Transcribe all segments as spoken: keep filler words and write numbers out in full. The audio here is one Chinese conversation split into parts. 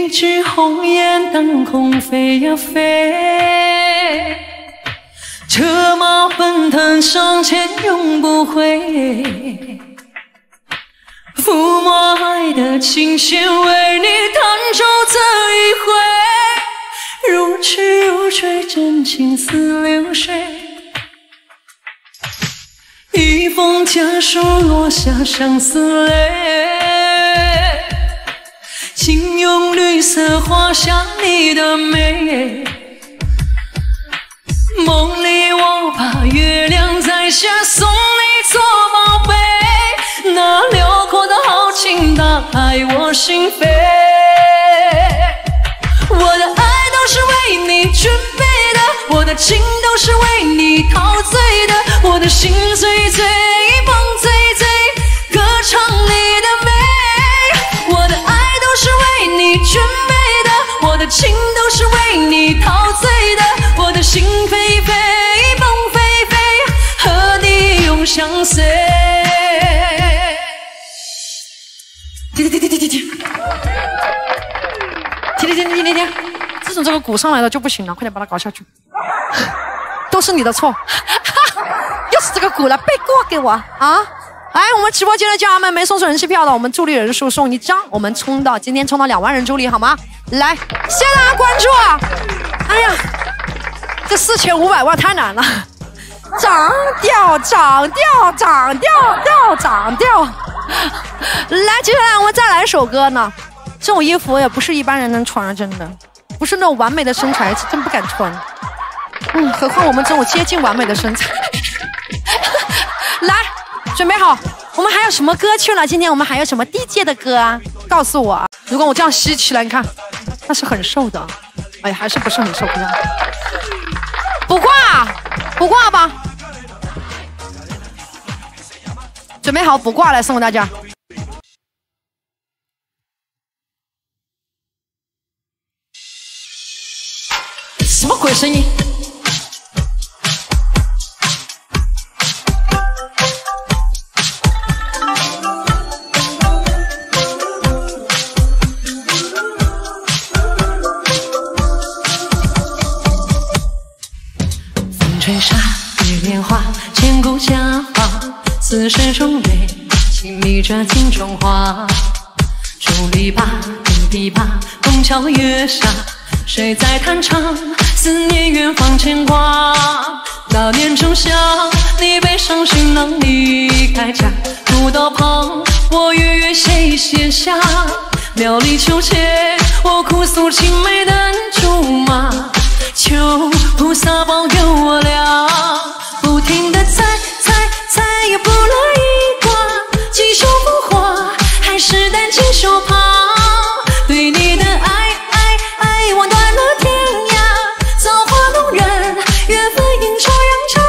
一支红雁当空飞呀飞，车马奔腾向前永不回。抚摸爱的琴弦为你弹奏这一回，如痴如醉，真情似流水。一封家书落下相思泪，请用绿色画下你的美。梦里我把月亮摘下送你做宝贝，那辽阔的豪情打开我心扉。我的爱都是为你准备的，我的情都是为你陶醉的，我的心碎碎梦醉醉，歌唱你的美。我的爱都是为你准备的，我的情都是为你陶醉的，我的心飞飞梦飞飞，和你永相随。停停停停停停停停停停停！自从这个鼓上来了就不行了，快点把它搞下去。都是你的错，又是这个鼓了，背锅给我啊！来，我们直播间的家人们，没送出人气票的，我们助力人数送一张，我们冲到今天冲到两万人助力好吗？来，谢谢大家关注啊！哎呀，这四千五百万太难了，涨掉涨掉涨掉掉涨掉。来，接下来我们再来一首歌呢。这种衣服也不是一般人能穿的，真的不是那种完美的身材，真不敢穿。嗯，何况我们这种接近完美的身材。来，准备好，我们还有什么歌曲呢？今天我们还有什么低阶的歌啊？告诉我啊！如果我这样吸起来，你看，那是很瘦的。哎，还是不是很瘦？不要，不挂，不挂吧。准备好，不挂来送给大家。什么鬼声音？风吹沙，月莲花，千古佳话，似水中月，轻迷着镜中花。竹篱笆，竹篱笆，枫桥月下。谁在弹唱？思念远方牵挂。那年仲夏，你背上行囊离开家，古道旁，我月月谁写下？苗里秋千，我哭诉青梅的竹马。求菩萨保佑我俩，不停地猜猜猜，也不落一卦。几手不花，还是担惊受怕。对你的爱。望断了天涯，造化弄人，缘分阴错阳差。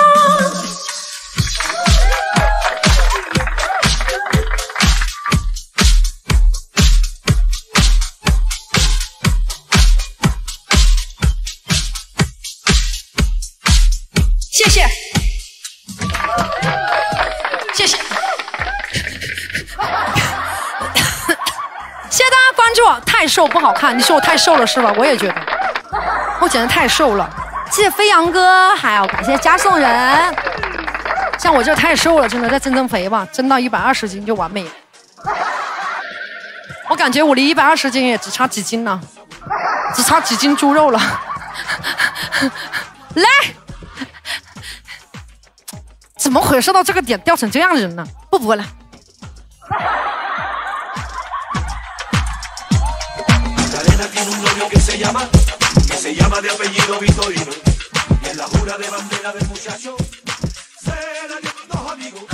谢谢，谢谢，谢谢大家关注。太瘦不好看，你说我太瘦了是吧？我也觉得，我简直太瘦了。谢谢飞扬哥，还有感谢加送人。像我这太瘦了，真的再增增肥吧，增到一百二十斤就完美了。我感觉我离一百二十斤也只差几斤了，只差几斤猪肉了。来，怎么回事？到这个点掉成这样人呢？不播了。 Tiene un novio que se llama, que se llama de apellido Vitorino. Y en la jura de bandera del muchacho se la dio con dos amigos.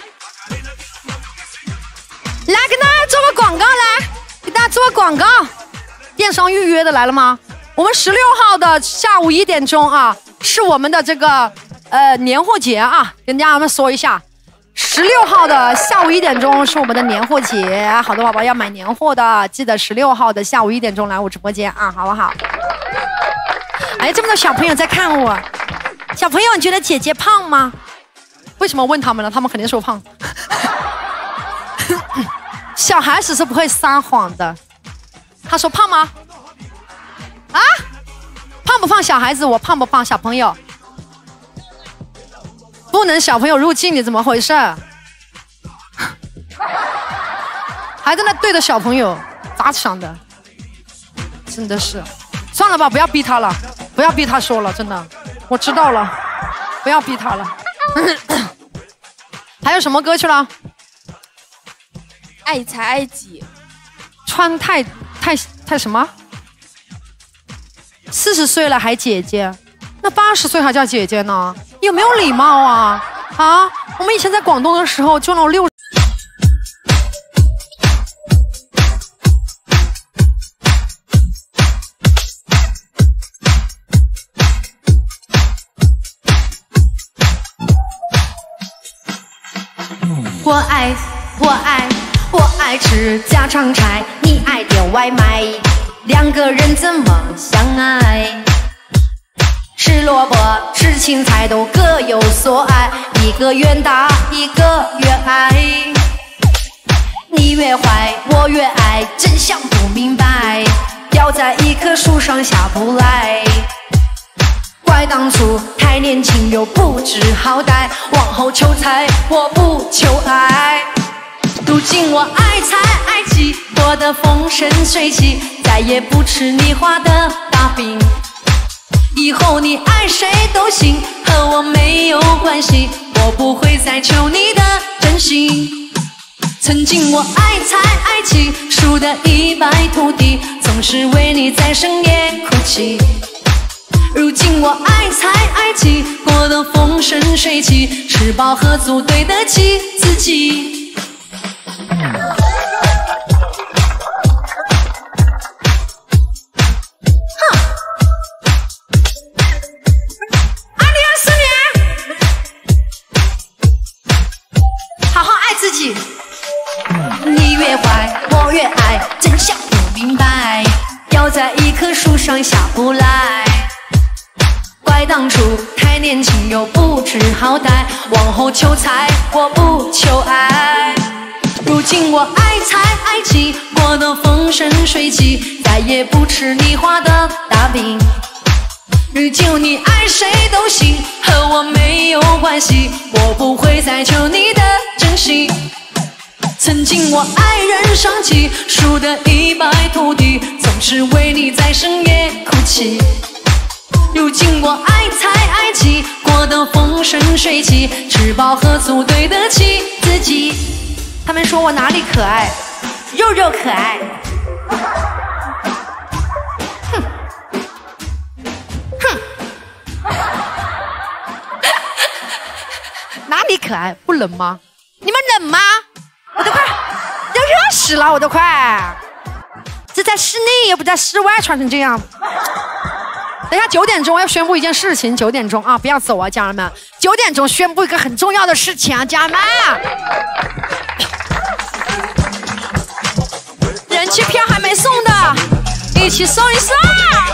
来，跟大家做个广告，来，给大家做个广告。电商预约的来了吗？我们十六号的下午一点钟啊，是我们的这个呃年货节啊，跟大家们说一下。十六号的下午一点钟是我们的年货节，好多宝宝要买年货的，记得十六号的下午一点钟来我直播间啊，好不好？哎，这么多小朋友在看我，小朋友，你觉得姐姐胖吗？为什么问他们呢？他们肯定说胖。小孩子是不会撒谎的， 他说胖吗？啊？胖不胖小孩子？我胖不胖小朋友？不能小朋友入境，你怎么回事？还在那对着小朋友，咋想的？真的是，算了吧，不要逼他了，不要逼他说了，真的，我知道了，不要逼他了。还有什么歌去了？ 爱才爱己。 穿太太太什么？四十岁了还姐姐，那八十岁还叫姐姐呢？有没有礼貌啊？啊，我们以前在广东的时候，就那种六。我爱我爱我爱吃家常菜，你爱点外卖，两个人怎么相爱？吃萝卜吃青菜都各有所爱，一个愿打一个越爱，你越坏我越爱，真想不明白，吊在一棵树上下不来。怪当初太年轻又不知好歹，往后求财我不求爱。如今我爱财爱己，过得风生水起，再也不吃你画的大饼。以后你爱谁都行，和我没有关系，我不会再求你的真心。曾经我爱财爱己，输得一败涂地，总是为你在深夜哭泣。如今我爱财爱己，过得风生水起，吃饱喝足对得起自己。哼，二零二四年，好好爱自己。你越坏我越爱，真想不明白，吊在一棵树上下不来。怪当初太年轻又不知好歹，往后求财我不求爱。如今我爱财爱己，过得风生水起，再也不吃你画的大饼。如今你爱谁都行，和我没有关系，我不会再求你的真心。曾经我爱人伤己，输得一败涂地，总是为你在深夜哭泣。如今我爱财爱己，过得风生水起，吃饱喝足对得起自己。他们说我哪里可爱？肉肉可爱。哼哼，哪里可爱？不冷吗？你们冷吗？我都快要热死了，我都快。这在室内也不在室外穿成这样。等一下九点钟要宣布一件事情，九点钟啊，不要走啊，家人们！九点钟宣布一个很重要的事情啊，家人们！人气票还没送的，一起送一送！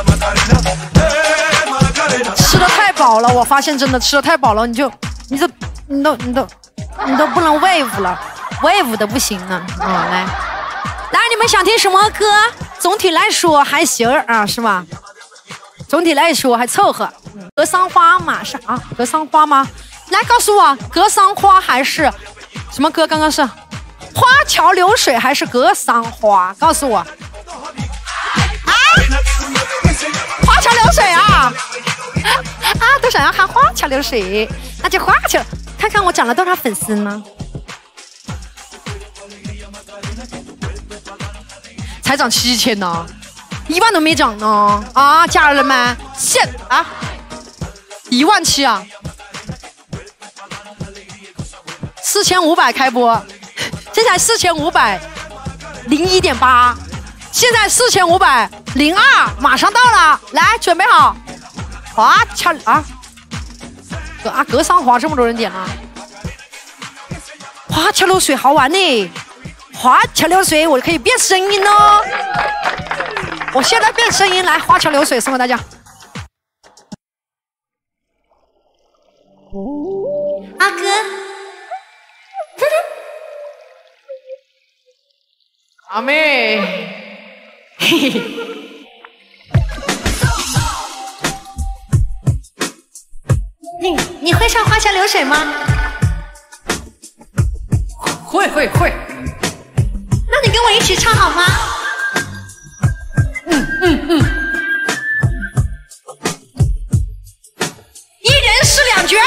吃的太饱了，我发现真的吃的太饱了，你就，你都，你都，你都，你都不能 wave 了 ，wave 的不行了啊！来，来，你们想听什么歌？总体来说还行啊，是吧？总体来说还凑合。格桑花马上啊，格桑花吗？来告诉我，格桑花还是什么歌？刚刚是花桥流水还是格桑花？告诉我。啊，花桥流水啊！啊，都想要喊花桥流水，那就花桥。看看我涨了多少粉丝呢？才涨七千呢。一万都没涨呢啊，家人们，现啊，一万七啊，四千五百开播，现在四千五百零一点八，现在四千五百零二，马上到了，来准备好，花桥啊，格啊格桑花这么多人点了，花桥流水好玩呢，花桥流水我可以变声音哦。我现在变声音来，花桥流水送给大家。阿哥， 阿妹， 嘿， 嘿嘿。你你会唱《花桥流水》吗？会会会。那你跟我一起唱好吗？嗯嗯嗯。一人饰两角。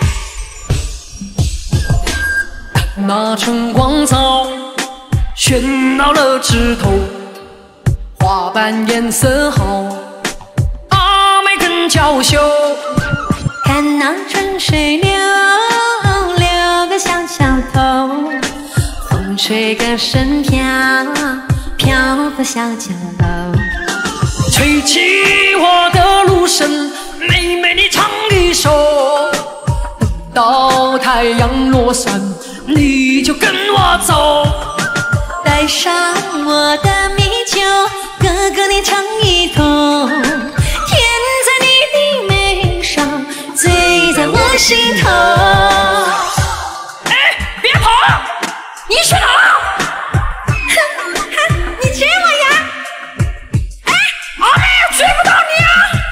那春光早，喧闹了枝头，花瓣颜色好，阿妹更娇羞。 看那春水流，流个小桥头，风吹个身飘，飘过小桥楼。 吹起我的芦笙，妹妹你唱一首。等到太阳落山，你就跟我走。 带上我的米酒，哥哥你唱一通。甜在你的眉上，醉在我心头。 哎，别跑！你去哪？ 你追我呀！ 哎，阿妹追不到你啊！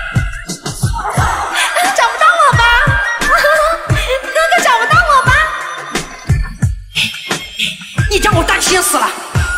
找不到我吧？哥哥找不到我吧？ 你叫我担心死了。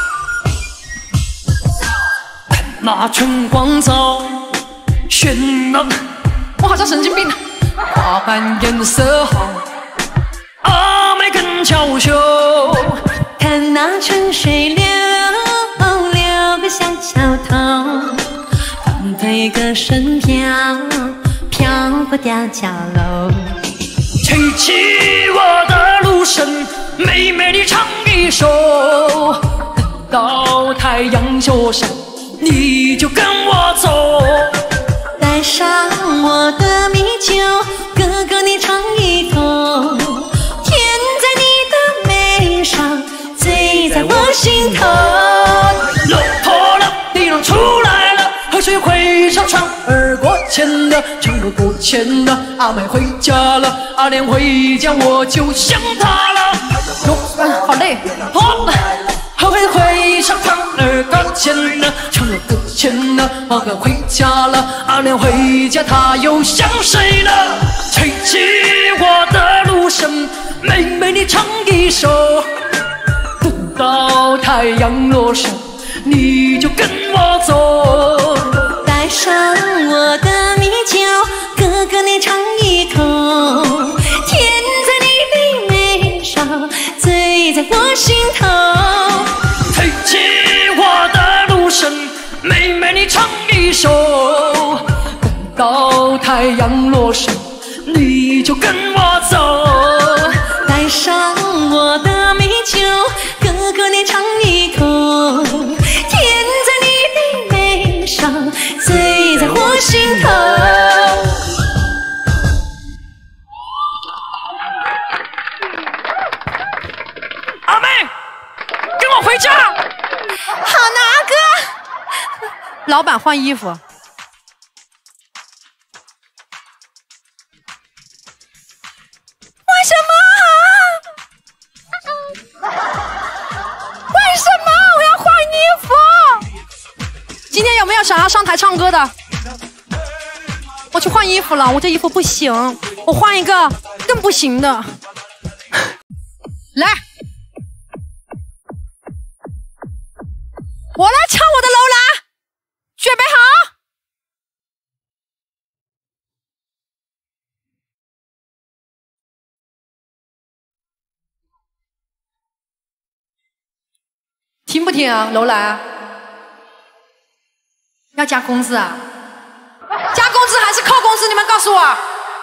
那春光早，喧闹，我好像神经病呢。花瓣颜色好，阿妹更娇羞。 看那春水流，流个小桥头，风推个身飘，飘过吊桥楼。 吹起我的芦笙，妹妹你唱一首。等到太阳落山，你就跟我走。 带上我的米酒，哥哥你唱一通。甜在你的眉上，醉在我心头。 落魄了，地浪出来了，河水会上船儿过千的，船儿过千的，阿妹回家了，阿莲回家我就想她了。哟，好累，破了。后悔会上船儿搁浅了，船儿搁浅了，阿哥回家了，阿莲回家他又想谁了？吹起我的芦笙，妹妹你唱一首。等到太阳落山，你就跟我走。 带上我的米酒，哥哥你唱一通。甜在你的眉上，醉在我心头。 吹起我的芦笙，妹妹你唱一首。等到太阳落山，你就跟我走。 带上我的米酒，哥哥你唱一通。甜在你的眉上，醉在我心头。 阿妹，跟我回家。 好呢，阿哥。老板换衣服。为什么？为什么我要换衣服？今天有没有想要上台唱歌的？我去换衣服了，我这衣服不行，我换一个更不行的。来，我来唱我的楼兰，准备好。听不听啊，楼兰？要加工资啊？加工资还是扣工资？你们告诉我。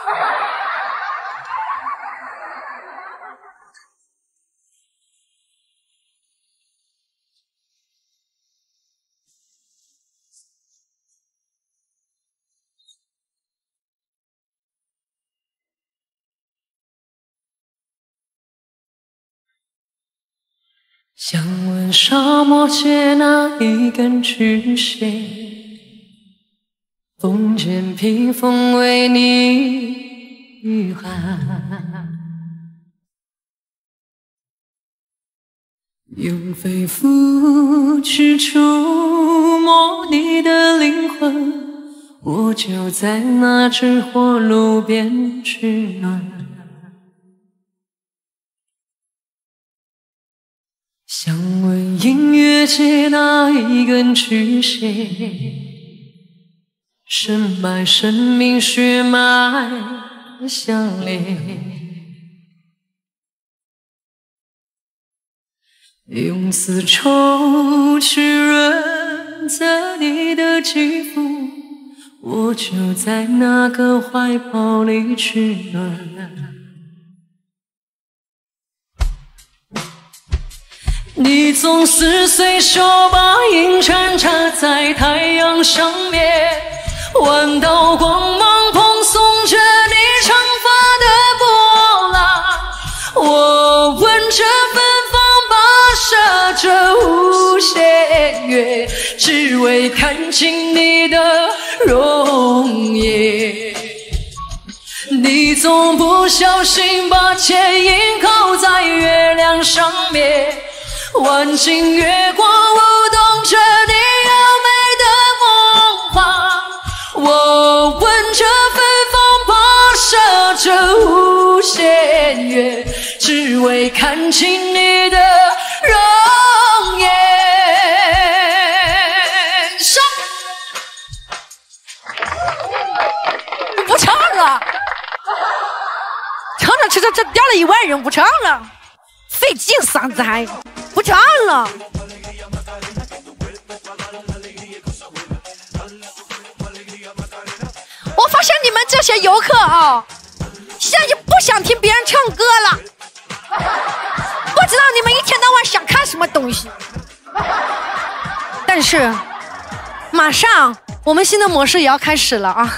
想问沙漠借那一根曲线，风间披风为你御寒。 用肺腑去触摸你的灵魂，我就在那只火炉边取暖。想问音乐界哪一根曲线，深脉生命血脉相连？用丝绸去润泽你的肌肤，我就在那个怀抱里取暖。你总是随手把银针插在太阳上面，弯道光芒蓬松着你长发的波浪。我闻着芬芳跋涉着无限月，只为看清你的容颜。你总不小心把剪影扣在月亮上面，万顷月光舞动着你优美的梦话。我闻着芬芳跋涉着无限月，只为看清你的容颜。上， 不唱了，唱着吃着这掉了一万人，不唱了，费劲嗓子还不唱了。我发现你们这些游客啊，现在就不想听别人唱歌了，不知道你们一天到晚想看什么东西。但是马上我们新的模式也要开始了啊，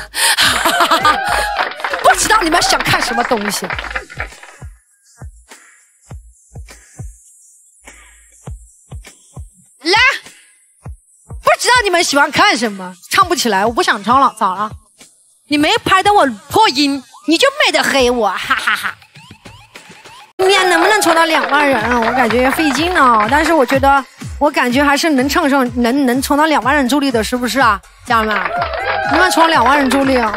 不知道你们想看什么东西。来，不知道你们喜欢看什么，唱不起来，我不想唱了，咋了？你没拍到我破音，你就没得黑我，哈哈哈。今天能不能冲到两万人啊？我感觉费劲啊，但是我觉得，我感觉还是能唱上，能能冲到两万人助力的，是不是啊，家人们？能不能冲到两万人助力啊？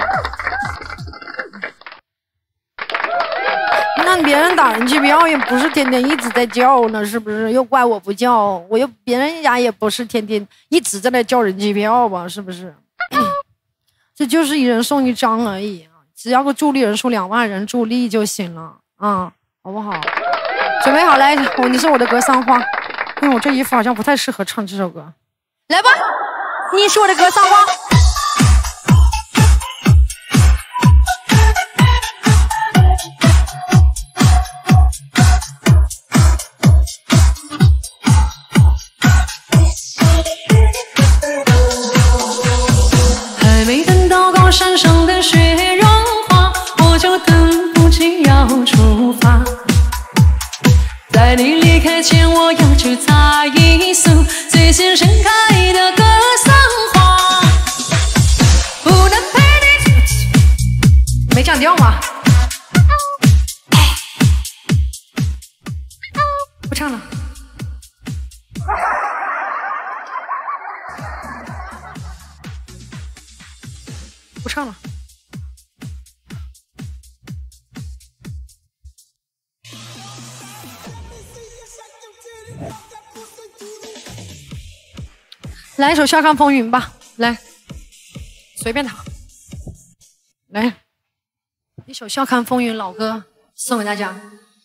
那别人打人机票也不是天天一直在叫呢，是不是？又怪我不叫，我又别人家也不是天天一直在那叫人机票吧，是不是？这就是一人送一张而已，只要个助力人数两万人助力就行了啊，好不好？准备好来，我你是我的格桑花。因为我这衣服好像不太适合唱这首歌，来吧，你是我的格桑花。 山上的雪融化，我就等不及要出发。在你离开前，我要去采一束最先盛开的格桑花。不能陪你， 没降调吗？不唱了。不唱了。来一首《笑看风云》吧，来，随便他，来一首《笑看风云》老歌送给大家。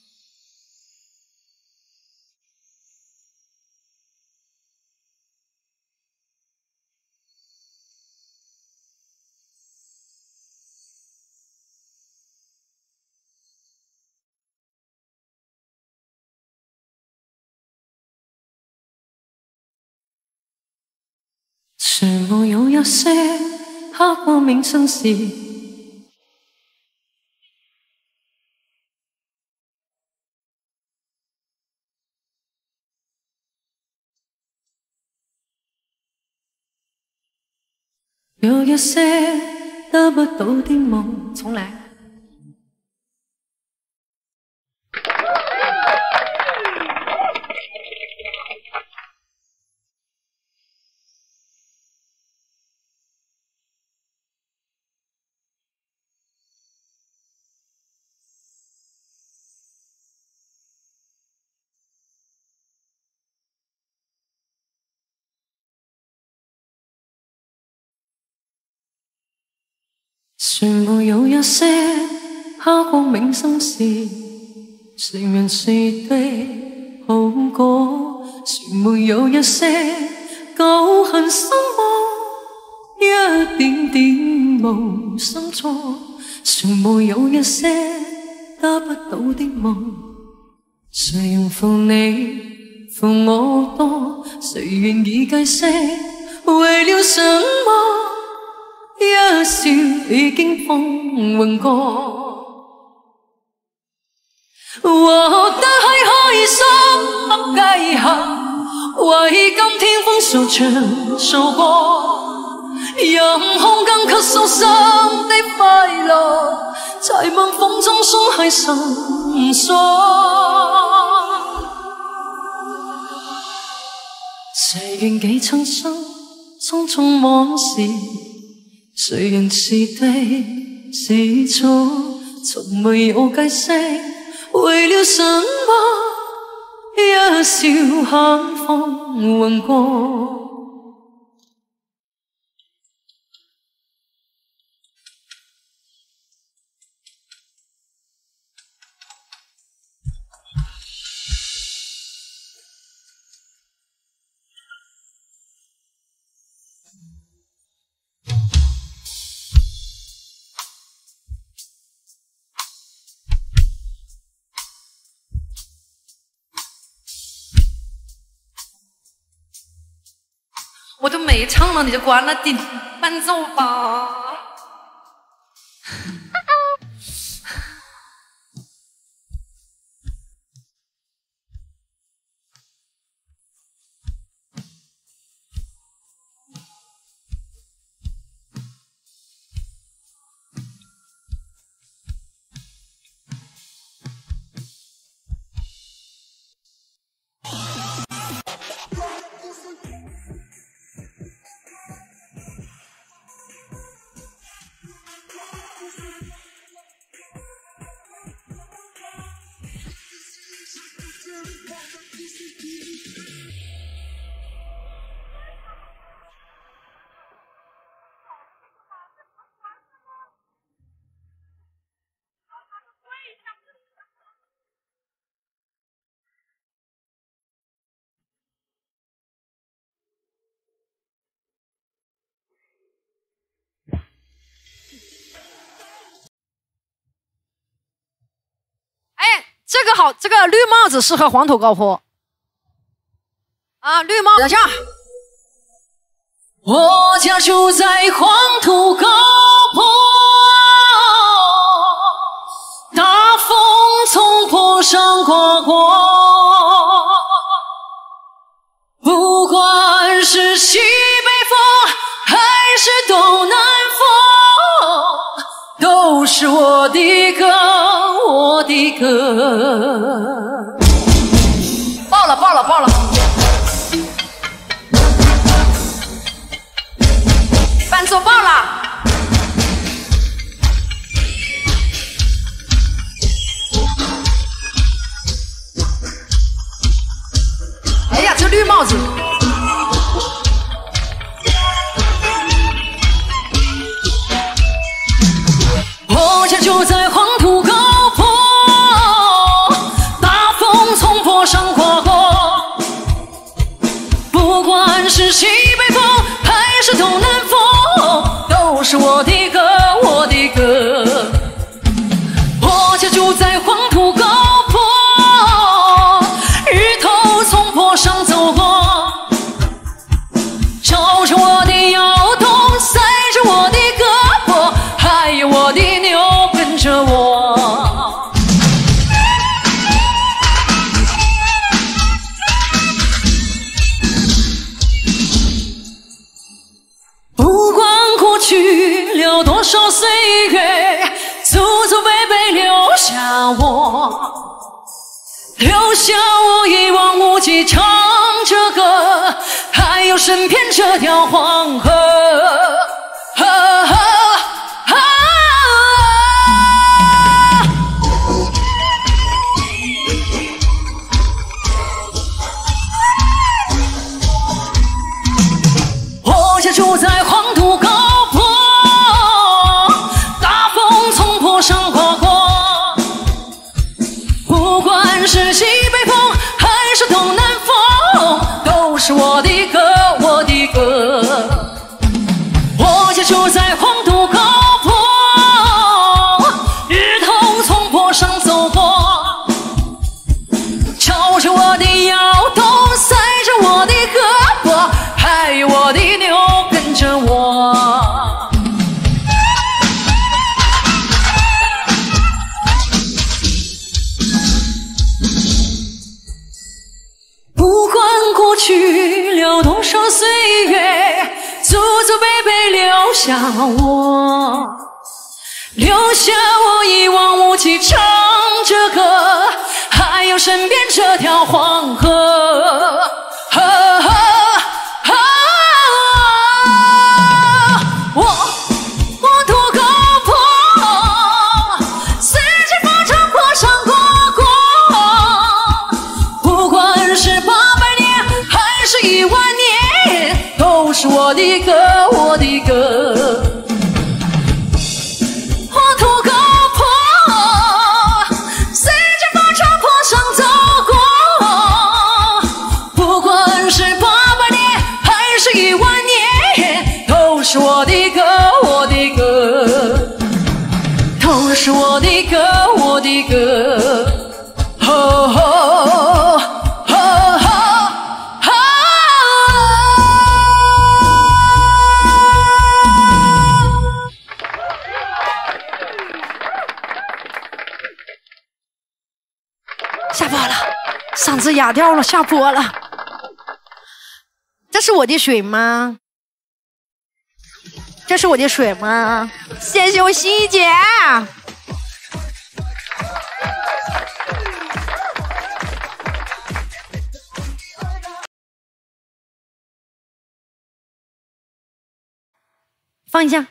是否有一些刻骨銘心事？有一些得不到的夢， 重來。 誰沒有一些刻骨銘心事，成人是的好過，誰沒有一些舊恨心魔，一點點無心錯，誰沒有一些得不到的夢，誰人負你負我多，誰願意計息，為了什麼？一笑已經風雲過，活得很開心不計恨，為今天風受長受過，任空間給受傷的快樂，在晚風中鬆開繩索。誰願記蒼生匆匆往事，誰人是對是錯，從沒有解釋，為了什麼一笑看風雲過。 我都没唱了，你就关了顶伴奏吧。这个好，这个绿帽子适合黄土高坡啊，绿帽子下。 我家住在黄土高坡，大风从坡上刮过，不管是西北风还是东南风，都是我的歌，我的歌。 爆了，爆了，爆了！伴奏爆了！哎呀，这绿帽子！ 我家就在黄土高坡，大风从坡上刮过，不管是西北风还是东南风，都是我的歌，我的歌。我家住在黄土高坡，日头从坡上走过，照着我的腰痛，晒着我的胳膊，还有我的牛跟着我。不管过去了多少岁月，祖祖辈辈留下我，留下我一望无际唱着歌，还有身边这条黄河。啊啊啊我家住在黄土高坡， 了多少岁月，祖祖辈辈留下我，留下我一望无际唱着歌，还有身边这条黄河。啊啊啊我我土狗婆，四季发长坡上过过，不管是八百年还是一万年，都是我的歌，我的歌。我土狗婆，四季发长坡上走过，不管是八百年还是一万年，都是我的歌，我的歌，都是我的歌，我的歌。哦哦哦哦哦下播了，嗓子哑掉了，下播了。这是我的水吗？这是我的水吗？谢谢我心怡姐。放一下。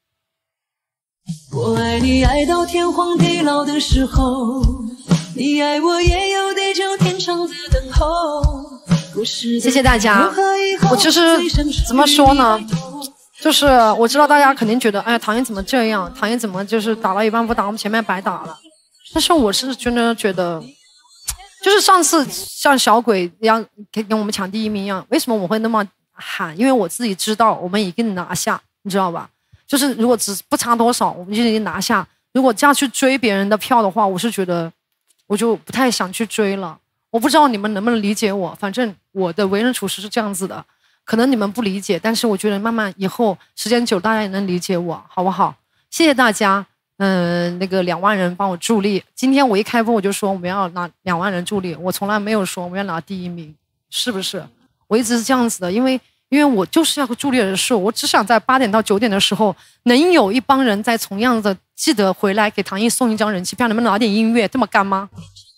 我爱你爱到天荒地老的时候，你爱我也有地久天长的等候。 谢谢大家。我其实怎么说呢，就是我知道大家肯定觉得，哎呀，唐嫣怎么这样？唐嫣怎么就是打到一半不打，我们前面白打了。但是我是真的觉得，就是上次像小鬼一样跟我们抢第一名一样，为什么我会那么喊？因为我自己知道我们已经拿下，你知道吧？就是如果只不差多少，我们就已经拿下。如果这样去追别人的票的话，我是觉得我就不太想去追了。我不知道你们能不能理解我，反正我的为人处事是这样子的，可能你们不理解，但是我觉得慢慢以后时间久，大家也能理解我，好不好？谢谢大家，嗯、呃，那个两万人帮我助力。今天我一开播我就说我们要拿两万人助力，我从来没有说我们要拿第一名，是不是？我一直是这样子的，因为因为我就是要个助力人数，我只想在八点到九点的时候能有一帮人在同样的记得回来给唐嫣送一张人气票，能不能拿点音乐？这么干吗？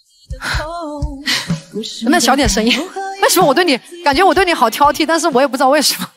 能不能小点声音？为什么我对你感觉我对你好挑剔，但是我也不知道为什么。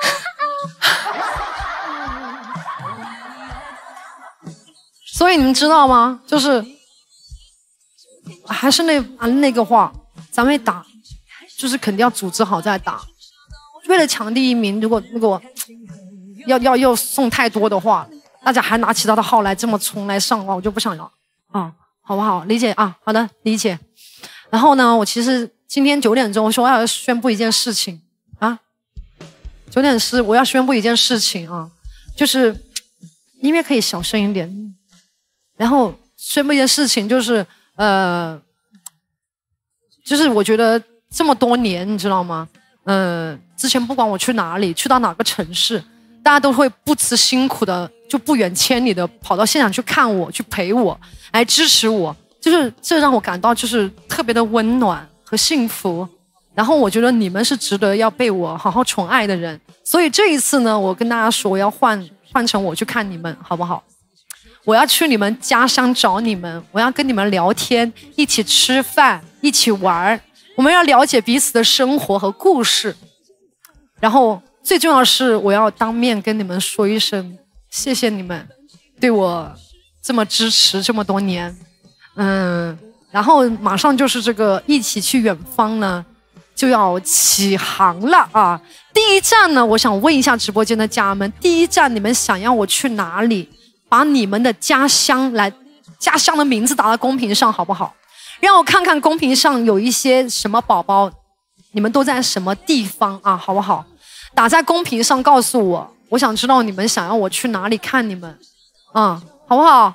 所以你们知道吗？就是还是那那个话，咱们打就是肯定要组织好再打。为了抢第一名，如果如果要要要送太多的话，大家还拿其他的号来这么冲来上的话，我就不想要啊。好不好？理解啊，好的，理解。然后呢，我其实今天九点钟我说我要宣布一件事情啊，九点十我要宣布一件事情啊，就是音乐可以小声一点。然后宣布一件事情，就是呃，就是我觉得这么多年，你知道吗？呃，之前不管我去哪里，去到哪个城市，大家都会不辞辛苦的，就不远千里的跑到现场去看我，去陪我，来支持我，就是这让我感到就是特别的温暖和幸福。然后我觉得你们是值得要被我好好宠爱的人，所以这一次呢，我跟大家说，我要换换成我去看你们，好不好？我要去你们家乡找你们，我要跟你们聊天，一起吃饭，一起玩，我们要了解彼此的生活和故事。然后最重要的是，我要当面跟你们说一声谢谢你们对我这么支持这么多年。嗯，然后马上就是这个一起去远方呢就要起航了啊！第一站呢，我想问一下直播间的家人们，第一站你们想要我去哪里？把你们的家乡来家乡的名字打到公屏上好不好？让我看看公屏上有一些什么宝宝，你们都在什么地方啊？好不好？打在公屏上告诉我，我想知道你们想要我去哪里看你们，嗯，好不好？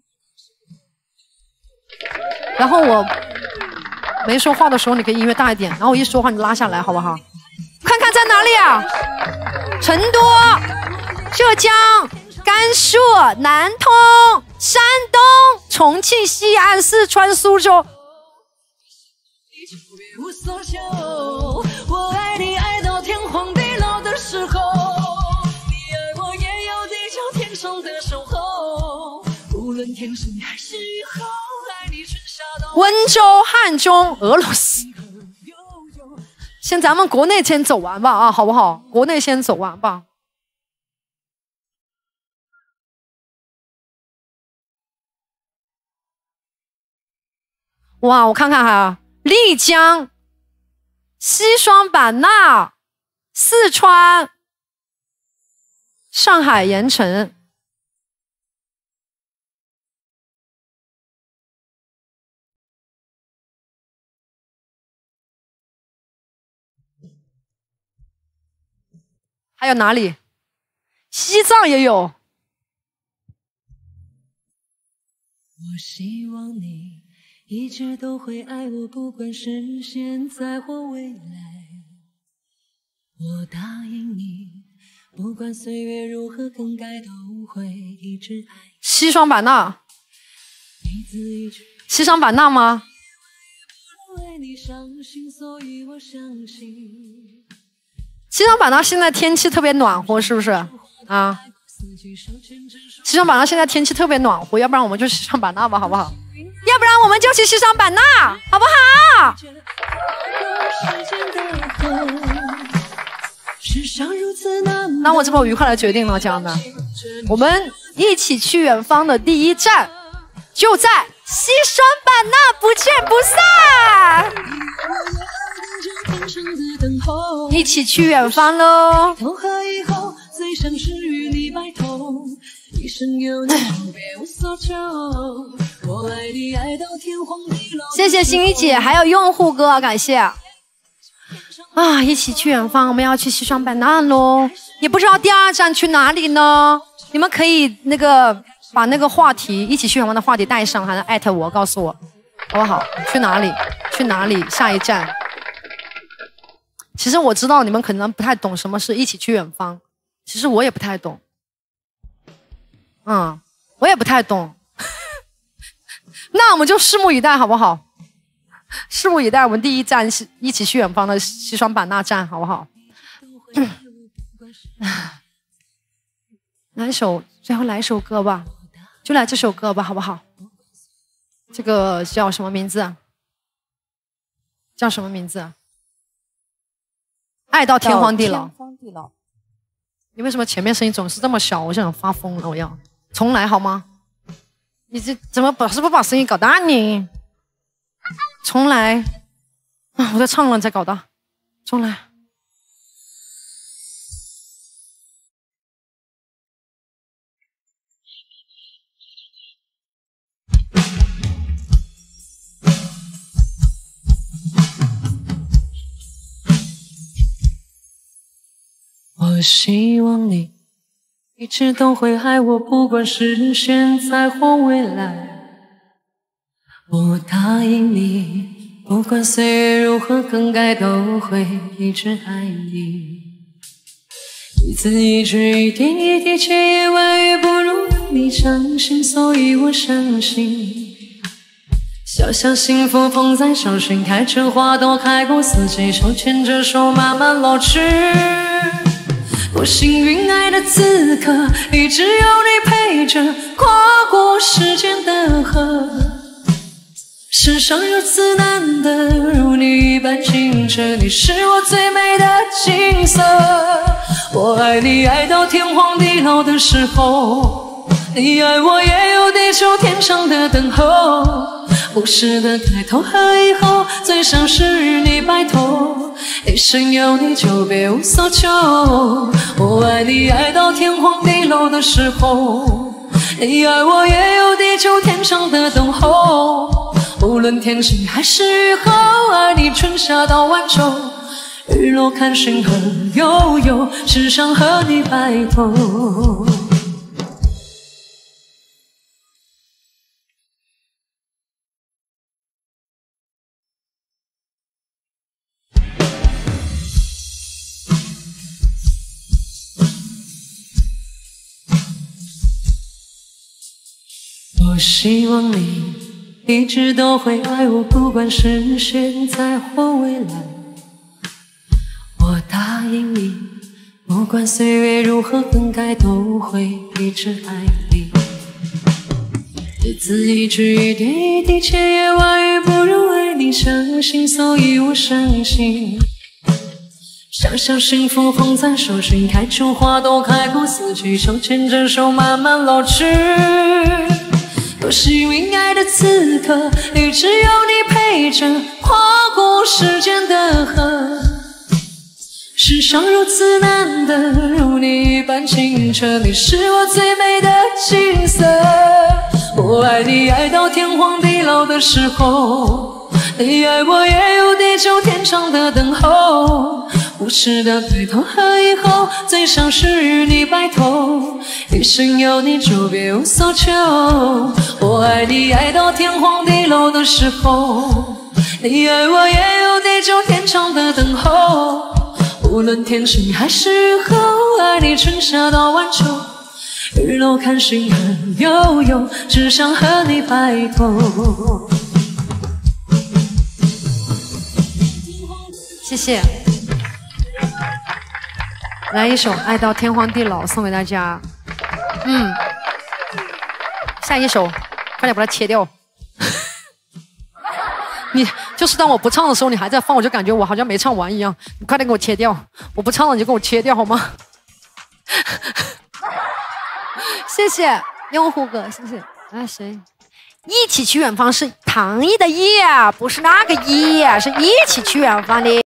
然后我没说话的时候，你可以音乐大一点，然后我一说话你拉下来，好不好？看看在哪里啊？成都、浙江、甘肃、南通、山东、重庆、西安、四川、苏州。 我爱你爱到温州、汉中、俄罗斯。先咱们国内先走完吧啊，好不好？国内先走完吧。哇，我看看哈，丽江、西双版纳、四川、上海盐城。还有哪里？西藏也有。 我希望你一直都会爱我，不管是现在或未来。我答应你，不管岁月如何更改，都会一直爱。 西双版纳，西双版纳吗？西双版纳现在天气特别暖和，是不是啊？西双版纳现在天气特别暖和，要不然我们就西双版纳吧，好不好？要不然我们就去西双版纳，好不好？那我这么愉快的决定了，这样的，我们一起去远方的第一站就在西双版纳，不见不散。一起去远方喽！谢谢心怡姐，还有用户哥，感谢啊！一起去远方，我们要去西双版纳喽！也不知道第二站去哪里呢？你们可以那个把那个话题，一起去远方的话题带上，还能艾特我，告诉我，好不好？去哪里？去哪里？下一站。其实我知道你们可能不太懂什么是一起去远方，其实我也不太懂，嗯，我也不太懂。那我们就拭目以待，好不好？拭目以待，我们第一站是一起去远方的西双版纳站，好不好？来一首，最后来一首歌吧，就来这首歌吧，好不好？这个叫什么名字？叫什么名字？爱到天荒地老。你为什么前面声音总是这么小？我想发疯了，我要重来好吗？你这怎么把是不是把声音搞大你？重来啊！我在唱了，再搞大，重来。 我希望你一直都会爱我，不管是现在或未来。我答应你，不管岁月如何更改，都会一直爱你。一字一句一点一滴，千言万语不如你掌心，所以我相信，小小幸福捧在手心，开着花朵开过四季，手牵着手慢慢老去。多幸运，爱的此刻一直有你陪着，跨过时间的河。世上如此难得，如你一般清澈，你是我最美的景色。我爱你爱到天荒地老的时候，你爱我也有地久天长的等候。故事的开头和以后，最想是与你白头，一生有你就别无所求。我爱你爱到天荒地老的时候，你爱我也有地久天长的等候。无论天晴还是雨后，爱你春夏到晚秋，日落看星河悠悠，只想和你白头。我希望你一直都会爱我，不管是现在或未来。我答应你，不管岁月如何更改，都会一直爱你。 写字一句一滴一滴，千言万语不如为你相信，所以我相信。想象幸福捧在手心，开出花朵开过四季，手牵着手慢慢老去。多幸运爱的此刻，一直有你陪着，跨过时间的河。世上如此难得，如你一般清澈，你是我最美的景色。我爱你爱到天荒地老的时候，你爱我也有地久天长的等候。无视的对头和以后，最想是与你白头，一生有你就别无所求。我爱你爱到天荒地老的时候，你爱我也有地久天长的等候。无论天晴还是雨后，爱你春夏到晚秋，日落看星河悠悠，只想和你白头。 谢谢。来一首《爱到天荒地老》送给大家。嗯，下一首，快点把它切掉。你就是当我不唱的时候，你还在放，我就感觉我好像没唱完一样。你快点给我切掉，我不唱了你就给我切掉好吗？谢谢用户哥，谢谢。哎，谁？一起去远方是唐毅的毅，不是那个毅，是一起去远方的。